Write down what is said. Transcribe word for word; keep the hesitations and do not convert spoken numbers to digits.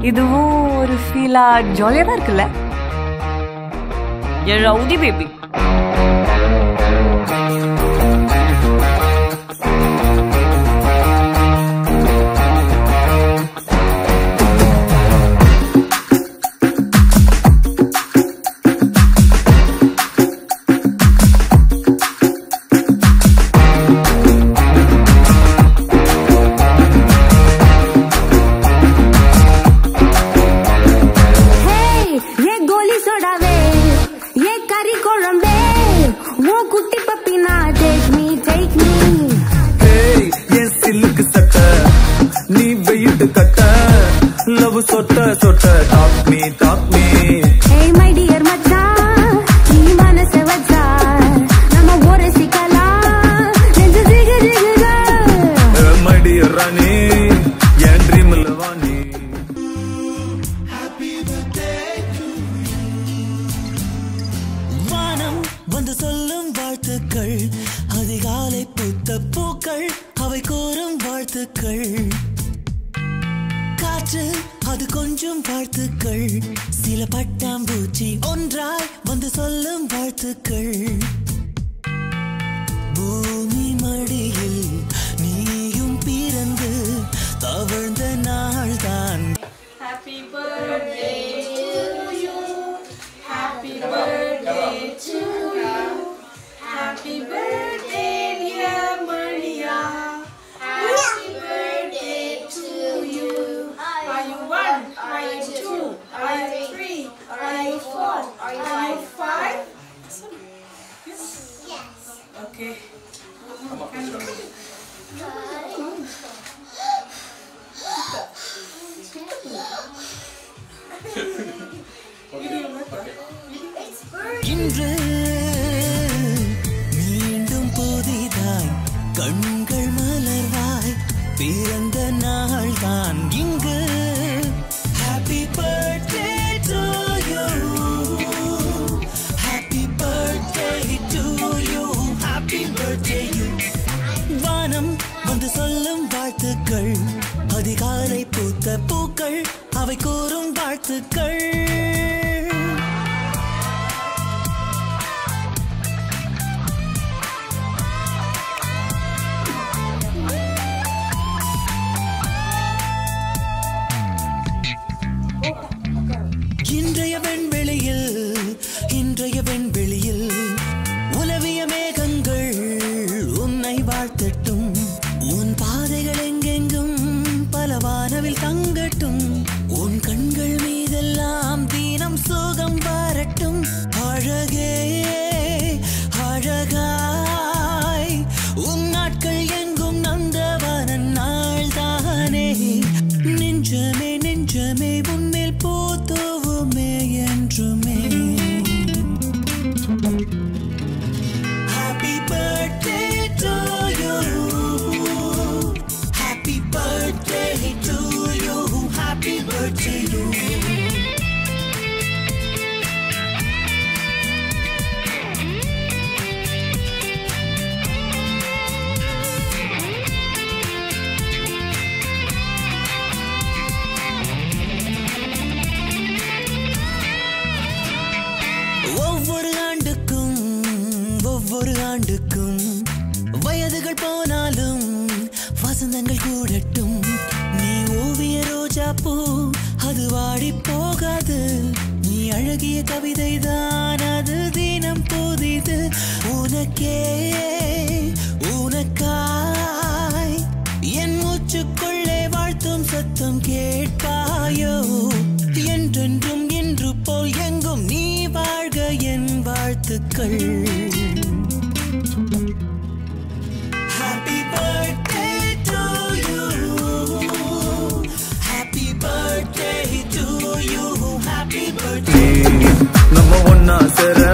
இதுவும் ஒரு ஃபீலா ஜாலியா தான் இருக்குல்ல. Rowdy baby. Love sotta sotta talk me talk me. Hey my dear machan, nee manase vacha nama ore sikala nenju jiga jiga. Hey my dear rani yan dream lavani. Happy birthday to you. Vanam vandu sollum vaalthukal adigalai putha pookal avai korum vaalthukal. காற்று அது கொஞ்சம் வாழ்த்துக்கள் சில பட்டாம்பூச்சி ஒன்றாய் வந்து சொல்லும் வாழ்த்துக்கள் பூமி மடியில் நீயும் பிறந்து தவழ்ந்த நாள்தான். Happy birthday to you. Happy birthday to you. Happy birthday dear Maria. Happy birthday to you. Are you one? Are you two? Are you three? Are you four? Are you five? Yes. Yes. Okay. இன்று மீண்டும் புதிதாய் கண்கள் மலர்வாய் பிறந்த நாள் தான் இங்கு. Happy birthday to you. Happy birthday to you. Happy birthday you. வானம் வந்து சொல்லும் வாழ்த்துக்கள் அதிகாலை பூத்த பூக்கள் அவை கூறும் வாழ்த்துக்கள். இன்றைய வெண்வெளியில் இன்றைய வெண்வெளியில் உலவிய மேகங்கள் உன்னை வாழ்த்தட்டும். உன் பாதைகள் எங்கெங்கும் பல வானவில் தங்கட்டும். உன் கண்கள் மீதெல்லாம் தீனம் சோகம் வரட்டும். அழகே அழகாய் உன் நாட்கள் எங்கும் நந்தவனன் நாள் தானே. நெஞ்சமே நெஞ்சமே உன்மேல் போத்துவுமே என்றுமே. Happy birthday to you. Happy birthday to you. Happy birthday you. ஒவ்வொரு ஆண்டுக்கும் ஒவ்வொரு ஆண்டுக்கும் வயதுகள் போனாலும் வசந்தங்கள் கூடட்டும். நீ ஓவிய ரோஜா பூ அது வாடி போகாது. நீ அழகிய கவிதை தான் அது தினம் புதிது. உனக்கே உனக்காய் என் மூச்சுக்குள்ளே வாழ்த்தும் சத்தம் கேட்பாயோ. என்றென்றும் இன்று போல் எங்கும் நீ வாழ்க என் வாழ்த்துக்கள். Happy birthday to you. Happy birthday to you. Happy birthday. நம்ம ஒன்னா சேர